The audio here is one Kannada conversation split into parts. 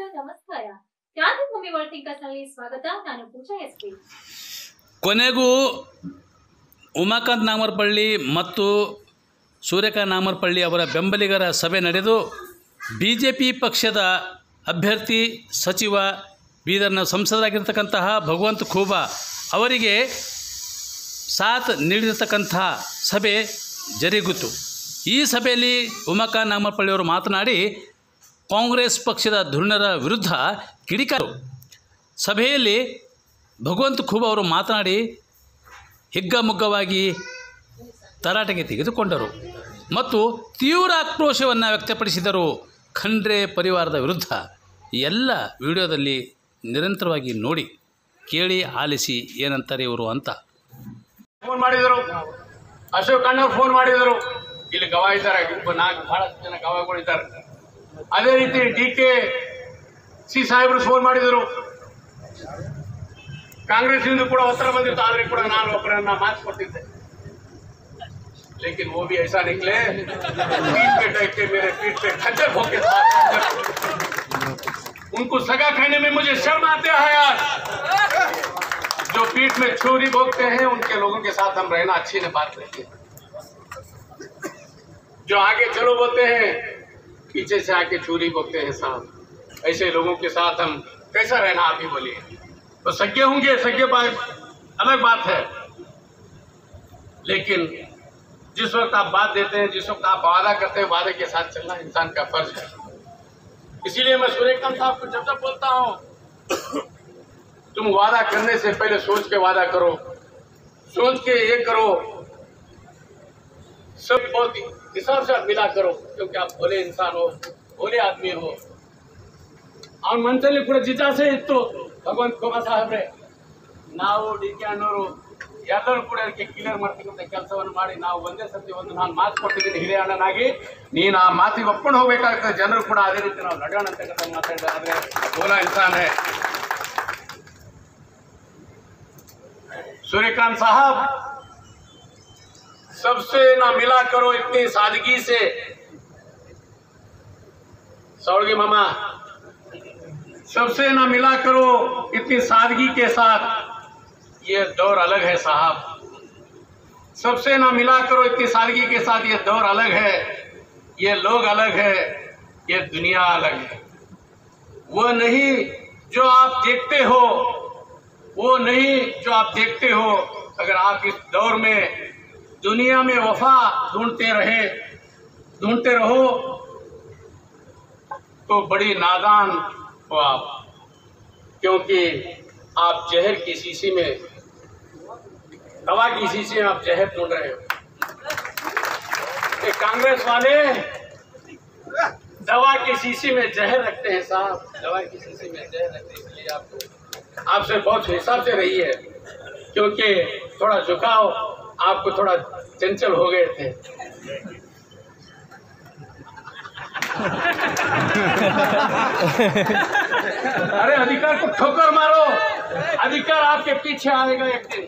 ನಮಸ್ಕಾರ. ಕ್ರಾಂತಿಭೂಮಿ ವರ್ಲ್ಡ್ ಥಿಂಕರ್ಸ್ ನಲ್ಲಿ ಸ್ವಾಗತ. ನಾನು ಪೂಜಾ ಎಸ್ಪಿ. ಕೊನೆಗೂ ಉಮಾಕಾಂತ್ ನಾಮರ್ಪಳ್ಳಿ ಮತ್ತು ಸೂರ್ಯಕಾಂತ್ ನಾಮರ್ಪಳ್ಳಿ ಅವರ ಬೆಂಬಲಿಗರ ಸಭೆ ನಡೆದು ಬಿಜೆಪಿ ಪಕ್ಷದ ಅಭ್ಯರ್ಥಿ ಸಚಿವ ಬೀದರ್ನ ಸಂಸದರಾಗಿರ್ತಕ್ಕಂತಹ ಭಗವಂತ ಖೂಬಾ ಅವರಿಗೆ ಸಾಥ್ ನೀಡಿರತಕ್ಕಂಥ ಸಭೆ ಜರುಗಿತು. ಈ ಸಭೆಯಲ್ಲಿ ಉಮಾಕಾಂತ್ ನಾಮರ್ಪಳ್ಳಿಯವರು ಮಾತನಾಡಿ ಕಾಂಗ್ರೆಸ್ ಪಕ್ಷದ ಧುರೀಣರ ವಿರುದ್ಧ ಕಿಡಿಕಾರು. ಸಭೆಯಲ್ಲಿ ಭಗವಂತ ಖೂಬಾ ಅವರು ಮಾತನಾಡಿ ಹಿಗ್ಗಮುಗ್ಗವಾಗಿ ತರಾಟೆಗೆ ತೆಗೆದುಕೊಂಡರು ಮತ್ತು ತೀವ್ರ ಆಕ್ರೋಶವನ್ನು ವ್ಯಕ್ತಪಡಿಸಿದರು ಖಂಡ್ರೆ ಪರಿವಾರದ ವಿರುದ್ಧ. ಎಲ್ಲ ವಿಡಿಯೋದಲ್ಲಿ ನಿರಂತರವಾಗಿ ನೋಡಿ, ಕೇಳಿ, ಆಲಿಸಿ ಏನಂತಾರೆ ಇವರು ಅಂತ. ಫೋನ್ ಮಾಡಿದರು, ಅಶೋಕ್ ಅಣ್ಣ ಫೋನ್ ಮಾಡಿದರು. ಇಲ್ಲಿ ಗವಾಹ ಇದ್ದಾರೆ, ಬಹಳಷ್ಟು ಜನ ಗವಾಹಗಳಿದ್ದಾರೆ. ಅದೇ ರೀತಿ DKC ಸಾಹೇಬರು ಫೋನ್ ಮಾಡಿದರು. ಕಾಂಗ್ರೆಸ್ನಿಂದ ಕೂಡ ಉತ್ತರ ಬಂದಿತ್ತು, ಆದ್ರೆ ಕೂಡ ನಾನು ಒಬ್ಬರನ್ನ ಮಾತು ಕೊಟ್ಟಿದ್ದೆ. लेकिन वो भी ऐसा निकले पीठ पे टक के मेरे पीठ पे खच्चर भोंके उनको सगा कहने में मुझे शर्म आते है यार। जो पीठ में छुरी भोंकते हैं उनके लोगों के साथ हम रहना अच्छी न बात नहीं है। जो आगे चलो बोलते हैं पीछे से आके छुरी भोंकते हैं साहब, ऐसे लोगों के साथ हम कैसा रहना आप ही बोलिए। तो सज्ञ होंगे, सज्ञ बात अलग बात है, लेकिन जिस वक्त आप बात देते हैं, जिस वक्त आप वादा करते हैं, वादे के साथ चलना इंसान का फर्ज है। इसीलिए मैं सूर्यकांत साहब को जब जब बोलता हूँ तुम वादा करने से पहले सोच के वादा करो, सोच के ये करो, सब बहुत हिसाब से मिला करो, क्योंकि आप भोले इंसान हो, भोले आदमी हो। और मंचली ಕೂಡ ಜಿಜ್ಞಾಸೆ ಇತ್ತು ಭಗವಂತ ಖೂಬಾ ಸಾಹೇಬ್ರೆ, ನಾವು DK ಅಣ್ಣವರು ಎಲ್ಲರೂ ಕೂಡ ಅದಕ್ಕೆ ಕ್ಲಿಯರ್ ಮಾಡ್ತಕ್ಕಂಥ ಕೆಲಸವನ್ನು ಮಾಡಿ ನಾವು ಒಂದೇ ಸತಿ ಒಂದು ನಾನು ಮಾತು ಕೊಟ್ಟಿದ್ದೀನಿ ಹಿರಿಯ ಅಣ್ಣನಾಗಿ, ನೀನು ಆ ಮಾತಿಗೆ ಒಪ್ಕೊಂಡು ಹೋಗ್ಬೇಕಾಗ್ತದೆ. ಜನರು ಕೂಡ ಅದೇ ರೀತಿ ನಾವು ನಡೆಯೋಣ ಅಂತಕ್ಕಂಥ ಮಾತಾಡಿದ್ರೆ ಆದರೆ ಭೋಲಾ ಇನ್ಸಾನ್ है सूर्यकांत साहब। सबसे ना मिला करो इतनी सादगी से, सौड़गी मामा, सबसे ना मिला करो इतनी सादगी के साथ, ये दौर अलग है साहब। सबसे ना मिला करो इतनी सादगी के साथ, ये दौर अलग है, ये लोग अलग है, ये दुनिया अलग है। वो नहीं जो आप देखते हो, वो नहीं जो आप देखते हो। अगर आप इस दौर में दुनिया में वफा ढूंढते रहो तो बड़ी नादान हो आप, क्योंकि आप जहर की शीशी में, दवा की शीशी में आप जहर ढूंढ रहे हो। ये कांग्रेस वाले दवा की शीशी में जहर रखते हैं साहब, दवा की शीशी में जहर रखते हैं। इसलिए आपसे बहुत हिसाब से रही है, क्योंकि थोड़ा झुकाव, आपको थोड़ा चंचल हो गए थे। अरे अधिकार को ठोकर मारो, अधिकार आपके पीछे आएगा एक दिन।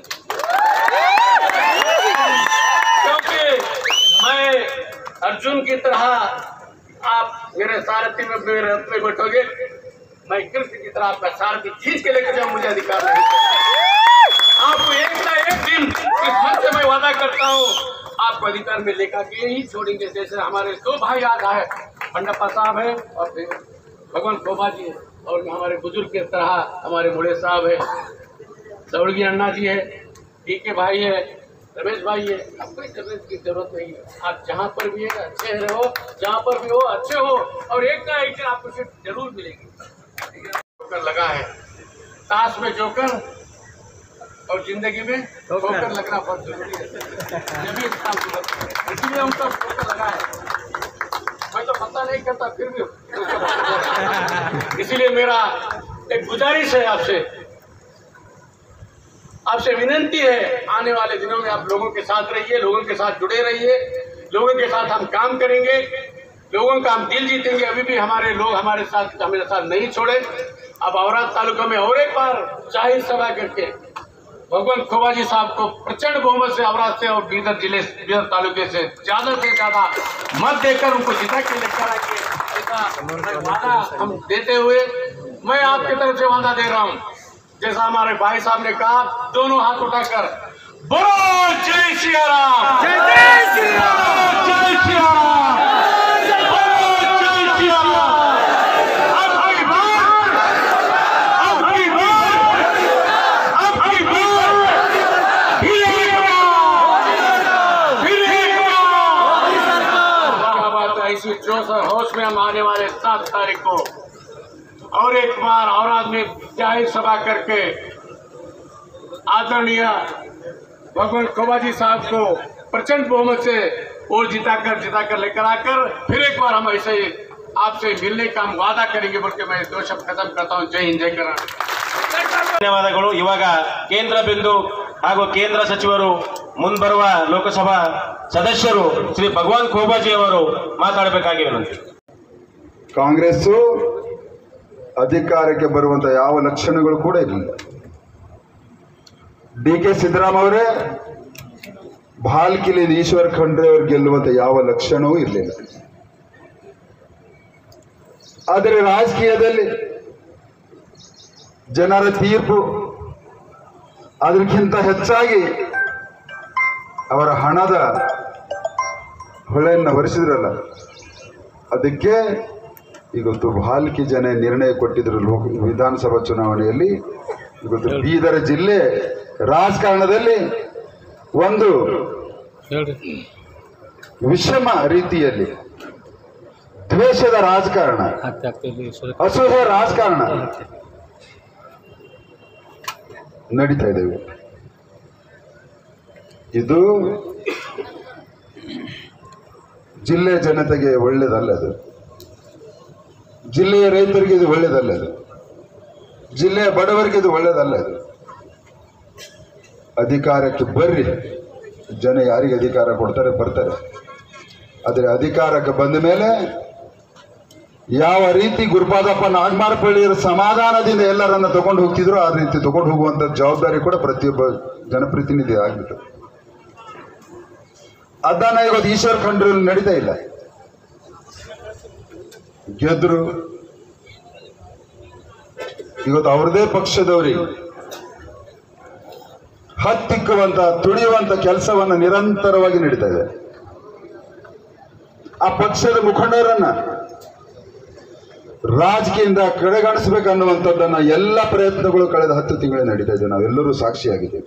क्योंकि मैं अर्जुन की तरह, आप मेरे सारथी में मेरे रथ में बैठोगे, मैं कृष्ण की तरह आपका सारथी खींच के लेकर जाऊं, मुझे अधिकार नहीं। आपको एक ना एक दिन इस मन से मैं वादा करता हूँ, आपको अधिकार में लेकर के ही छोड़ेंगे। जैसे हमारे दो भाई आज आए, पंडप्पा साहब है और फिर भगवान खूबा जी है, और हमारे बुजुर्ग की तरह हमारे मुड़े साहब है, सौड़गी अन्ना जी है, DK भाई है, रमेश भाई है। अब कोई जरूरत की जरूरत नहीं है। आप जहाँ पर भी है अच्छे रहो, जहाँ पर भी हो अच्छे हो, और एक ना एक दिन आपको सीट जरूर मिलेगी। जोकर लगा है, ताश में जोकर और जिंदगी में जोकर लगना बहुत जरूरी है। ये भी इसका इसलिए उनका जोकर लगा है। मैं तो पता नहीं करता, फिर भी इसीलिए मेरा एक गुजारिश है आपसे विनंती है, आने वाले दिनों में आप लोगों के साथ रहिए, लोगों के साथ जुड़े रहिए, लोगों के साथ हम काम करेंगे, लोगों का हम दिल जीतेंगे। अभी भी हमारे लोग हमारे साथ नहीं छोड़े। अब औराद तालुका में और एक बार जाहिर सभा करके भगवंत खोबाजी साहब को प्रचंड बहुमत से अवराज से और बीदर जिले बीदर तालुके से ज्यादा मत देकर उनको जिता के लेकर आएंगे, ऐसा वादा हम देते हुए मैं आपकी तरफ से वादा दे रहा हूँ, जैसा हमारे भाई साहब ने कहा, दोनों हाथ उठाकर बोलो जय सिया राम, जय श्री राम, जय सिया राम, जय सिया राम। इसी जोश और होश में हम आने वाले 7 तारीख को और एक बार औराद में जाहिर सभा करके आदरणीय भगवंत खोबाजी साहब को प्रचंड बहुमत से और जिताकर लेकर आकर फिर एक बार हम ऐसे ही आपसे मिलने का हम वादा करेंगे बोल के मैं 2 शब्द खत्म करता हूँ। जय हिंद, जय कर्नाटक। ಧನ್ಯವಾದಗಳು. ಇವಾಗ ಕೇಂದ್ರ ಬಿಂದು ಹಾಗೂ ಕೇಂದ್ರ ಸಚಿವರು ಮುಂಬರುವ ಲೋಕಸಭಾ ಸದಸ್ಯರು ಶ್ರೀ ಭಗವಾನ್ ಖೋಬಾಜಿ ಅವರು ಮಾತಾಡಬೇಕಾಗಿ ವಿನಂತಿ. ಕಾಂಗ್ರೆಸ್ ಅಧಿಕಾರಕ್ಕೆ ಬರುವಂತ ಯಾವ ಲಕ್ಷಣಗಳು ಕೂಡ ಇರಲಿಲ್ಲ. ಡಿ.ಕೆ. ಸಿದ್ದರಾಮಯ್ಯ ಅವರೇ ಭಾಲ್ಕಿಲಿಂದ ಈಶ್ವರ್ ಖಂಡ್ರೆ ಅವರು ಗೆಲ್ಲುವಂತ ಯಾವ ಲಕ್ಷಣವೂ ಇರಲಿಲ್ಲ. ಆದರೆ ರಾಜಕೀಯದಲ್ಲಿ ಜನರ ತೀರ್ಪು ಅದಕ್ಕಿಂತ ಹೆಚ್ಚಾಗಿ ಅವರ ಹಣದ ಹೊಳೆಯನ್ನು ಹೊರಿಸಿದ್ರಲ್ಲ, ಅದಕ್ಕೆ ಇವತ್ತು ಭಾಲ್ಕಿ ಜನ ನಿರ್ಣಯ ಕೊಟ್ಟಿದ್ರು ವಿಧಾನಸಭಾ ಚುನಾವಣೆಯಲ್ಲಿ. ಇವತ್ತು ಬೀದರ ಜಿಲ್ಲೆ ರಾಜಕಾರಣದಲ್ಲಿ ಒಂದು ವಿಷಮ ರೀತಿಯಲ್ಲಿ ದ್ವೇಷದ ರಾಜಕಾರಣ, ಅಸೂಹೆ ರಾಜಕಾರಣ ನಡೀತಾ ಇದ್ದೇವೆ. ಇದು ಜಿಲ್ಲೆಯ ಜನತೆಗೆ ಒಳ್ಳೇದಲ್ಲ, ಅದು ಜಿಲ್ಲೆಯ ರೈತರಿಗೆ ಇದು ಒಳ್ಳೇದಲ್ಲ, ಅದು ಜಿಲ್ಲೆಯ ಬಡವರಿಗೆ ಇದು ಒಳ್ಳೇದಲ್ಲ. ಇದು ಅಧಿಕಾರಕ್ಕೆ ಬರ್ರಿ, ಜನ ಯಾರಿಗೆ ಅಧಿಕಾರ ಕೊಡ್ತಾರೆ ಬರ್ತಾರೆ. ಆದರೆ ಅಧಿಕಾರಕ್ಕೆ ಬಂದ ಮೇಲೆ ಯಾವ ರೀತಿ ಗುರುಪಾದಪ್ಪ ನಾಗಮಾರಪಳ್ಳಿಯರು ಸಮಾಧಾನದಿಂದ ಎಲ್ಲರನ್ನ ತಗೊಂಡು ಹೋಗ್ತಿದ್ರು ಆ ರೀತಿ ತಗೊಂಡು ಹೋಗುವಂತ ಜವಾಬ್ದಾರಿ ಕೂಡ ಪ್ರತಿಯೊಬ್ಬ ಜನಪ್ರತಿನಿಧಿ ಆಗ್ಬಿಟ್ಟು. ಅದನ್ನ ಇವತ್ತು ಈಶ್ವರ್ ಖಂಡ್ರಲ್ಲಿ ನಡೀತಾ ಇಲ್ಲ. ಗೆದ್ರು ಇವತ್ತು ಅವ್ರದೇ ಪಕ್ಷದವರಿಗೆ ಹತ್ತಿಕ್ಕುವಂತ ತುಳಿಯುವಂತ ಕೆಲಸವನ್ನ ನಿರಂತರವಾಗಿ ನಡೀತಾ ಇದೆ. ಆ ಪಕ್ಷದ ಮುಖಂಡರನ್ನ ರಾಜಕೀಯದಿಂದ ಕಡೆಗಣಿಸಬೇಕನ್ನುವಂಥದ್ದನ್ನ ಎಲ್ಲ ಪ್ರಯತ್ನಗಳು ಕಳೆದ 10 ತಿಂಗಳು ನಡೀತಾ ಇದೆ. ನಾವೆಲ್ಲರೂ ಸಾಕ್ಷಿಯಾಗಿದ್ದೇವೆ.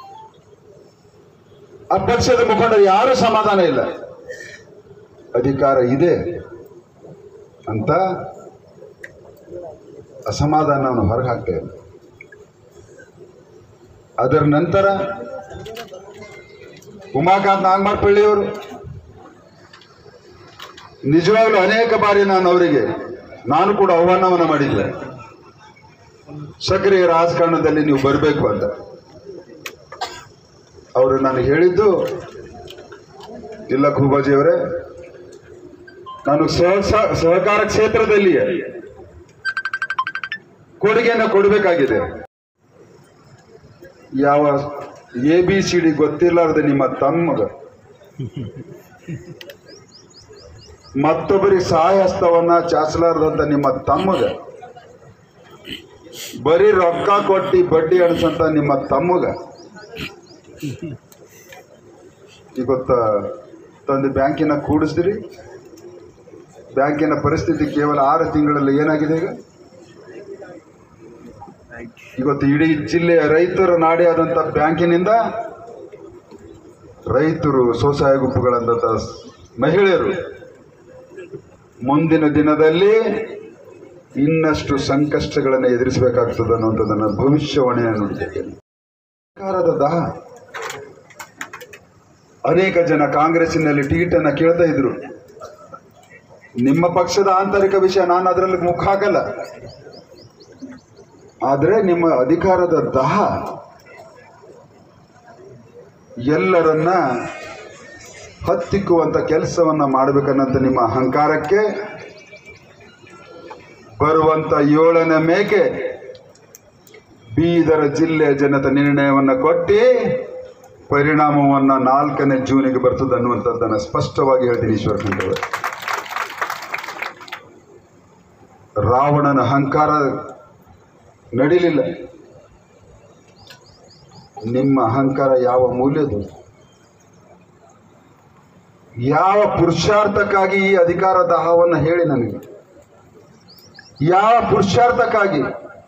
ಆ ಪಕ್ಷದ ಮುಖಂಡರು ಯಾರೂ ಸಮಾಧಾನ ಇಲ್ಲ, ಅಧಿಕಾರ ಇದೆ ಅಂತ ಅಸಮಾಧಾನವನ್ನು ಹೊರಗೆ ಹಾಕ್ತಾ ಇಲ್ಲ. ಅದರ ನಂತರ ಉಮಾಕಾಂತ್ ನಾಗಮಾರಪಳ್ಳಿಯವರು ನಿಜವಾಗ್ಲೂ ಅನೇಕ ಬಾರಿ ನಾನು ಕೂಡ ಆಹ್ವಾನವನ್ನು ಮಾಡಿದ್ದೆ, ಸಕ್ರಿಯ ರಾಜಕಾರಣದಲ್ಲಿ ನೀವು ಬರಬೇಕು ಅಂತ. ಅವರು ನನಗೆ ಹೇಳಿದ್ದು, ಇಲ್ಲ ಖೋಬಾಜಿಯವರೇ, ನಾನು ಸಹಕಾರ ಕ್ಷೇತ್ರದಲ್ಲಿ ಕೊಡುಗೆಯನ್ನು ಕೊಡಬೇಕಾಗಿದೆ. ಯಾವ ABCD ಗೊತ್ತಿಲ್ಲಾರ್ದೆ ನಿಮ್ಮ ತಮ್ಮಗ ಮತ್ತೊಬ್ಬರಿಗೆ ಸಹಾಯ ಹಸ್ತವನ್ನ ಚಾಚಲಾರ್ದಂತ ನಿಮ್ಮ ತಮ್ಮಗ, ಬರೀ ರೊಕ್ಕ ಕೊಟ್ಟಿ ಬಡ್ಡಿ ಅಣಿಸಂತ ನಿಮ್ಮ ತಮ್ಮಗ ಇವತ್ತ ತಂದು ಬ್ಯಾಂಕಿನ ಕೂಡಿಸಿದ್ರಿ. ಬ್ಯಾಂಕಿನ ಪರಿಸ್ಥಿತಿ ಕೇವಲ 6 ತಿಂಗಳಲ್ಲಿ ಏನಾಗಿದೆ? ಇವತ್ತು ಇಡೀ ಜಿಲ್ಲೆಯ ರೈತರ ನಾಡಿ ಆದಂಥ ಬ್ಯಾಂಕಿನಿಂದ ರೈತರು, ಸ್ವಸಹಾಯ ಗುಂಪುಗಳಂತ ಮಹಿಳೆಯರು ಮುಂದಿನ ದಿನದಲ್ಲಿ ಇನ್ನಷ್ಟು ಸಂಕಷ್ಟಗಳನ್ನು ಎದುರಿಸಬೇಕಾಗ್ತದೆ ಅನ್ನುವಂಥದ್ದನ್ನು ಭವಿಷ್ಯವಾಣಿಯನ್ನು ನುಡಿದಿದ್ದೇನೆ. ಸರ್ಕಾರದ ದಾಹ. ಅನೇಕ ಜನ ಕಾಂಗ್ರೆಸ್ಸಿನಲ್ಲಿ ಟಿಕೆಟನ್ನು ಕೇಳ್ತಾ ಇದ್ರು. ನಿಮ್ಮ ಪಕ್ಷದ ಆಂತರಿಕ ವಿಷಯ, ನಾನು ಅದರಲ್ಲಿ ಮುಖ ಹಾಕಲ್ಲ. ಆದರೆ ನಿಮ್ಮ ಅಧಿಕಾರದ ದಾಹ ಎಲ್ಲರನ್ನ ಹತ್ತಿಕ್ಕುವಂತ ಕೆಲಸವನ್ನ ಮಾಡಬೇಕನ್ನಂತ ನಿಮ್ಮ ಅಹಂಕಾರಕ್ಕೆ ಬರುವಂತ 7ನೇ ಮೇಕೆ ಬೀದರ ಜಿಲ್ಲೆಯ ಜನತೆ ನಿರ್ಣಯವನ್ನು ಕೊಟ್ಟು ಪರಿಣಾಮವನ್ನು 4ನೇ ಜೂನಿಗೆ ಬರ್ತದೆ ಅನ್ನುವಂಥದ್ದನ್ನು ಸ್ಪಷ್ಟವಾಗಿ ಹೇಳ್ತೀನಿ. ಈಶ್ವರ ಖಂಡ್ರೆ, ರಾವಣನ ಅಹಂಕಾರ ನಡೀಲಿಲ್ಲ. ನಿಮ್ಮ ಅಹಂಕಾರ ಯಾವ ಮೂಲ್ಯದು? ಯಾವ ಪುರುಷಾರ್ಥಕ್ಕಾಗಿ ಈ ಅಧಿಕಾರ ದಾಹವನ್ನು ಹೇಳಿ ನನಗೆ. ಯಾವ ಪುರುಷಾರ್ಥಕ್ಕಾಗಿ?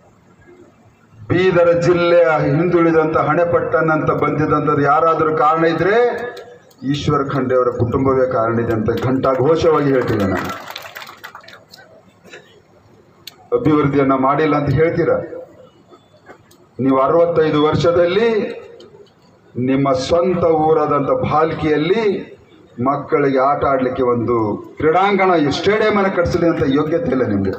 ಬೀದರ ಜಿಲ್ಲೆಯ ಹಿಂದುಳಿದಂಥ ಹಣೆಪಟ್ಟನ್ನಂತ ಬಂದಿದ್ದಂಥದ್ದು ಯಾರಾದರೂ ಕಾರಣ ಇದ್ರೆ ಈಶ್ವರ ಖಂಡ್ರೆ ಅವರ ಕುಟುಂಬವೇ ಕಾರಣ ಇದೆ ಅಂತ ಘಂಟಾಘೋಷವಾಗಿ ಹೇಳ್ತೀನಿ ನಾನು. ಅಭಿವೃದ್ಧಿಯನ್ನ ಮಾಡಿಲ್ಲ ಅಂತ ಹೇಳ್ತೀರಾ? ನೀವು 65 ವರ್ಷದಲ್ಲಿ ನಿಮ್ಮ ಸ್ವಂತ ಊರಾದಂಥ ಭಾಲ್ಕಿಯಲ್ಲಿ ಮಕ್ಕಳಿಗೆ ಆಟ ಆಡಲಿಕ್ಕೆ ಒಂದು ಕ್ರೀಡಾಂಗಣ ಸ್ಟೇಡಿಯಂ ಅನ್ನು ಕಟ್ಟಿಸಲಿ ಅಂತ ಯೋಗ್ಯತೆ ಇಲ್ಲ ನಿಮಗೆ.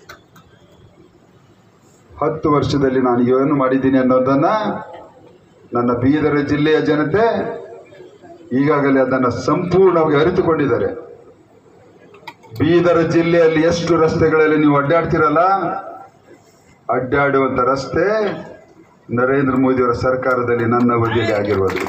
10 ವರ್ಷದಲ್ಲಿ ನಾನು ಏನು ಮಾಡಿದ್ದೀನಿ ಅನ್ನೋದನ್ನ ನನ್ನ ಬೀದರ ಜಿಲ್ಲೆಯ ಜನತೆ ಈಗಾಗಲೇ ಅದನ್ನು ಸಂಪೂರ್ಣವಾಗಿ ಅರಿತುಕೊಂಡಿದ್ದಾರೆ. ಬೀದರ ಜಿಲ್ಲೆಯಲ್ಲಿ ಎಷ್ಟು ರಸ್ತೆಗಳಲ್ಲಿ ನೀವು ಅಡ್ಡಾಡ್ತಿರಲ್ಲ, ಅಡ್ಡಾಡುವಂಥ ರಸ್ತೆ ನರೇಂದ್ರ ಮೋದಿಯವರ ಸರ್ಕಾರದಲ್ಲಿ ನನ್ನ ಅವಧಿಯಲ್ಲಿ ಆಗಿರುವುದು.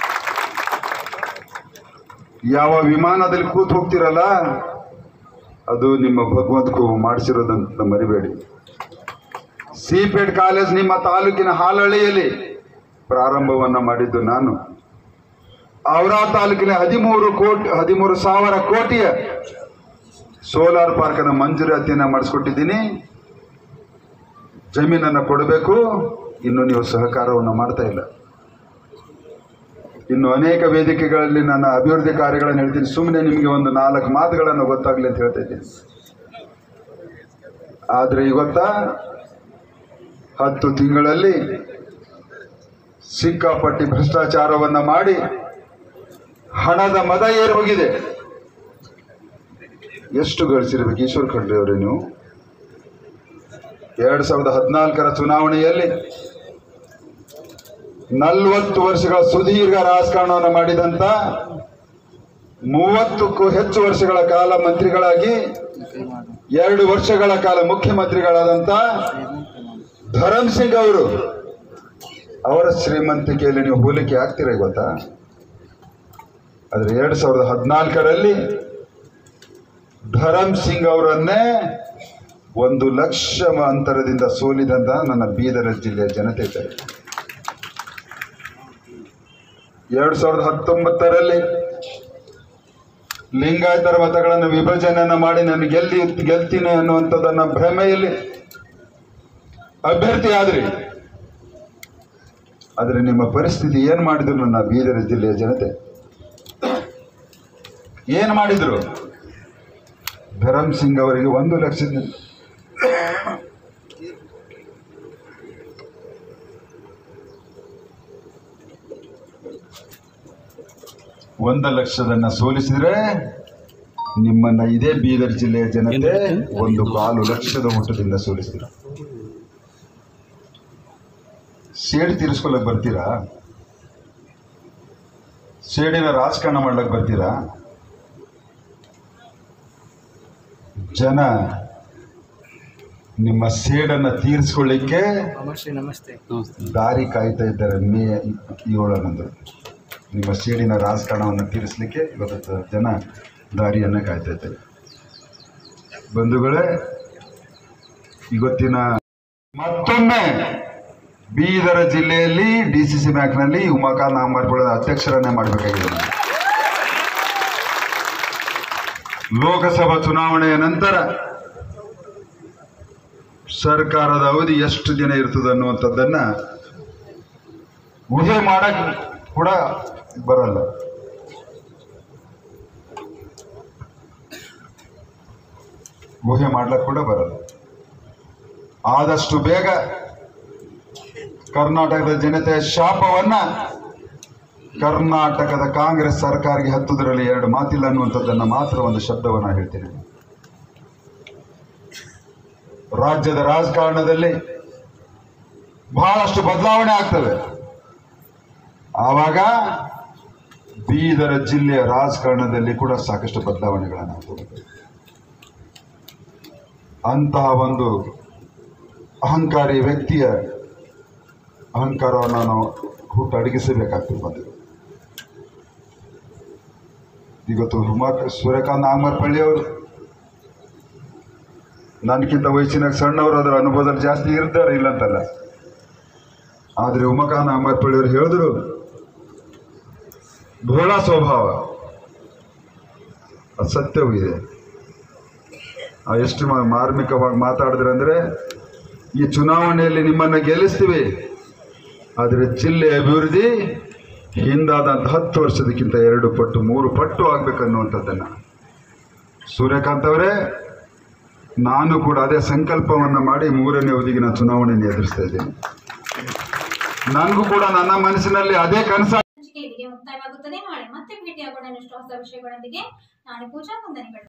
ಯಾವ ವಿಮಾನದಲ್ಲಿ ಕೂತು ಹೋಗ್ತಿರಲ್ಲ, ಅದು ನಿಮ್ಮ ಭಗವಂತ ಮಾಡಿಸಿರೋದಂತ ಮರಿಬೇಡಿ. ಸಿಪೆಟ್ ಕಾಲೇಜ್ ನಿಮ್ಮ ತಾಲೂಕಿನ ಹಾಲಹಳ್ಳಿಯಲ್ಲಿ ಪ್ರಾರಂಭವನ್ನು ಮಾಡಿದ್ದು ನಾನು. ಔರಾ ತಾಲೂಕಿನ 13,000 ಕೋಟಿಯ ಸೋಲಾರ್ ಪಾರ್ಕನ್ನು ಮಂಜೂರಾತಿಯನ್ನು ಮಾಡಿಸ್ಕೊಟ್ಟಿದ್ದೀನಿ. ಜಮೀನನ್ನು ಕೊಡಬೇಕು, ಇನ್ನು ನೀವು ಸಹಕಾರವನ್ನು ಮಾಡ್ತಾ ಇಲ್ಲ. ಇನ್ನು ಅನೇಕ ವೇದಿಕೆಗಳಲ್ಲಿ ನನ್ನ ಅಭಿವೃದ್ಧಿ ಕಾರ್ಯಗಳನ್ನು ಹೇಳ್ತೀನಿ. ಸುಮ್ಮನೆ ನಿಮಗೆ ಒಂದು 4 ಮಾತುಗಳನ್ನು ಗೊತ್ತಾಗಲಿ ಅಂತ ಹೇಳ್ತಾ ಇದ್ದೀನಿ. ಆದರೆ ಇವತ್ತ 10 ತಿಂಗಳಲ್ಲಿ ಸಿಕ್ಕಾಪಟ್ಟಿ ಭ್ರಷ್ಟಾಚಾರವನ್ನು ಮಾಡಿ ಹಣದ ಮದ ಏರಿ ಹೋಗಿದೆ. ಎಷ್ಟು ಗಳಿಸಿರ್ಬೇಕು ಈಶ್ವರ ಖಂಡ್ರೆ ಅವರೇ ನೀವು? 2014ರ ಚುನಾವಣೆಯಲ್ಲಿ 40 ವರ್ಷಗಳ ಸುದೀರ್ಘ ರಾಜಕಾರಣವನ್ನು ಮಾಡಿದಂತ 30ಕ್ಕೂ ಹೆಚ್ಚು ವರ್ಷಗಳ ಕಾಲ ಮಂತ್ರಿಗಳಾಗಿ 2 ವರ್ಷಗಳ ಕಾಲ ಮುಖ್ಯಮಂತ್ರಿಗಳಾದಂತ ಧರಮ್ ಸಿಂಗ್ ಅವರು, ಅವರ ಶ್ರೀಮಂತಿಕೆಯಲ್ಲಿ ನೀವು ಹೋಲಿಕೆ ಆಗ್ತೀರಾ ಗೊತ್ತಾ? ಆದರೆ 2014ರಲ್ಲಿ ಧರಮ್ ಸಿಂಗ್ ಅವರನ್ನೇ 1 ಲಕ್ಷ ಅಂತರದಿಂದ ಸೋಲಿದಂತ ನನ್ನ ಬೀದರ ಜಿಲ್ಲೆಯ ಜನತೆ ಇದ್ದಾರೆ. 2019ರಲ್ಲಿ ಲಿಂಗಾಯತರ ಮತಗಳನ್ನು ವಿಭಜನೆಯನ್ನು ಮಾಡಿ ನಾನು ಗೆಲ್ತೀನಿ ಅನ್ನುವಂಥದ್ದನ್ನ ಭ್ರಮೆಯಲ್ಲಿ ಅಭ್ಯರ್ಥಿ ಆದ್ರಿ. ಆದರೆ ನಿಮ್ಮ ಪರಿಸ್ಥಿತಿ ಏನು ಮಾಡಿದ್ರು ನನ್ನ ಬೀದರ ಜಿಲ್ಲೆಯ ಜನತೆ? ಏನು ಮಾಡಿದ್ರು? ಧರಮ್ ಸಿಂಗ್ ಅವರಿಗೆ 1 ಲಕ್ಷದಿಂದ 1 ಲಕ್ಷದನ್ನ ಸೋಲಿಸಿದ್ರೆ ನಿಮ್ಮನ್ನ ಇದೇ ಬೀದರ್ ಜಿಲ್ಲೆಯ ಜನತೆ 1.25 ಲಕ್ಷದ ಊಟದಿಂದ ಸೋಲಿಸಿದ್ರು. ಸೇಡು ತೀರಿಸ್ಕೊಳ್ಳಕ್ ಬರ್ತೀರಾ? ಸೇಡಿನ ರಾಜಕಾರಣ ಮಾಡ್ಲಕ್ ಬರ್ತೀರಾ? ಜನ ನಿಮ್ಮ ಸೇಡನ್ನ ತೀರಿಸ್ಕೊಳ್ಳಿಕ್ಕೆ ದಾರಿ ಕಾಯ್ತಾ ಇದ್ದಾರೆ. ಮೇ 7ರಂದು ನಿಮ್ಮ ಸೇಡಿನ ರಾಜಕಾರಣವನ್ನು ತೀರಿಸಲಿಕ್ಕೆ ಇವತ್ತು ಜನ ದಾರಿಯನ್ನು ಕಾಯ್ತಾ ಇದ್ದಾರೆ. ಬಂಧುಗಳೇ, ಇವತ್ತಿನ ಮತ್ತೊಮ್ಮೆ ಬೀದರ ಜಿಲ್ಲೆಯಲ್ಲಿ DCC ಬ್ಯಾಂಕ್ನಲ್ಲಿ ಉಮಾಕಾ ನಾಮರ್ಪುರದ ಅಧ್ಯಕ್ಷರನ್ನೇ ಮಾಡಬೇಕಾಗಿದೆ. ಲೋಕಸಭಾ ಚುನಾವಣೆಯ ನಂತರ ಸರ್ಕಾರದ ಅವಧಿ ಎಷ್ಟು ದಿನ ಇರ್ತದೆ ಅನ್ನುವಂಥದ್ದನ್ನ ಊಹೆ ಮಾಡಕ್ ಕೂಡ ಬರಲ್ಲ. ಊಹೆ ಮಾಡ್ಲಕ್ ಕೂಡ ಬರಲ್ಲ. ಆದಷ್ಟು ಬೇಗ ಕರ್ನಾಟಕದ ಜನತೆಯ ಶಾಪವನ್ನ ಕರ್ನಾಟಕದ ಕಾಂಗ್ರೆಸ್ ಸರ್ಕಾರಕ್ಕೆ ಹತ್ತುದರಲ್ಲಿ 2 ಮಾತಿಲ್ಲ ಅನ್ನುವಂಥದ್ದನ್ನ ಮಾತ್ರ ಒಂದು ಶಬ್ದವನ್ನ ಹೇಳ್ತೇನೆ. ರಾಜ್ಯದ ರಾಜಕಾರಣದಲ್ಲಿ ಬಹಳಷ್ಟು ಬದಲಾವಣೆ ಆಗ್ತವೆ. ಆವಾಗ ಬೀದರ ಜಿಲ್ಲೆಯ ರಾಜಕಾರಣದಲ್ಲಿ ಕೂಡ ಸಾಕಷ್ಟು ಬದಲಾವಣೆಗಳನ್ನಾಗ್ತವೆ. ಅಂತಹ ಒಂದು ಅಹಂಕಾರಿ ವ್ಯಕ್ತಿಯ ಅಹಂಕಾರವನ್ನು ನಾವು ಹುಟ್ಟಡಗಿಸಬೇಕಾಗ್ತದೆ. ಬಂದು ಇವತ್ತು ಸೂರ್ಯಕಾಂತ್ ನಾಗಮರಪಳ್ಳಿ ಅವರು ನನಗಿಂತ ವಯಸ್ಸಿನಾಗ ಸಣ್ಣವರು, ಅದರ ಅನುಭವದಲ್ಲಿ ಜಾಸ್ತಿ ಇರ್ತಾರೆ, ಇಲ್ಲಂತಲ್ಲ. ಆದರೆ ಉಮಾಕಾಂತ್ ನಾಗಮರಪಳ್ಳಿ ಅವರು ಹೇಳಿದ್ರು, ಭೋಳ ಸ್ವಭಾವ, ಅಸತ್ಯವೂ ಇದೆ. ಎಷ್ಟು ಮಾರ್ಮಿಕವಾಗಿ ಮಾತಾಡಿದ್ರೆ ಅಂದರೆ, ಈ ಚುನಾವಣೆಯಲ್ಲಿ ನಿಮ್ಮನ್ನು ಗೆಲ್ಲಿಸ್ತೀವಿ, ಆದರೆ ಜಿಲ್ಲೆ ಅಭಿವೃದ್ಧಿ ಹಿಂದಾದಂಥ 10 ವರ್ಷದಕ್ಕಿಂತ 2 ಪಟ್ಟು 3 ಪಟ್ಟು ಆಗಬೇಕನ್ನುವಂಥದ್ದನ್ನು ಸೂರ್ಯಕಾಂತ್ ಅವರೇ, ನಾನು ಕೂಡ ಅದೇ ಸಂಕಲ್ಪವನ್ನು ಮಾಡಿ 3ನೇ ಅವಧಿಗೆ ನಾನು ಚುನಾವಣೆಯನ್ನು ಎದುರಿಸ್ತಾ ಇದ್ದೀನಿ. ನನಗೂ ಕೂಡ ನನ್ನ ಮನಸ್ಸಿನಲ್ಲಿ ಅದೇ ಕನಸ. ಇಲ್ಲಿಗೆ ಮುಕ್ತಾಯವಾಗುತ್ತದೆ. ನಾಳೆ ಮತ್ತೆ ಭೇಟಿಯಾಗೋಣ ಇನ್ನಷ್ಟು ಹೊಸ ವಿಷಯಗಳೊಂದಿಗೆ. ನಾಳೆ ಪೂಜಾ ವಂದನೆಗಳು.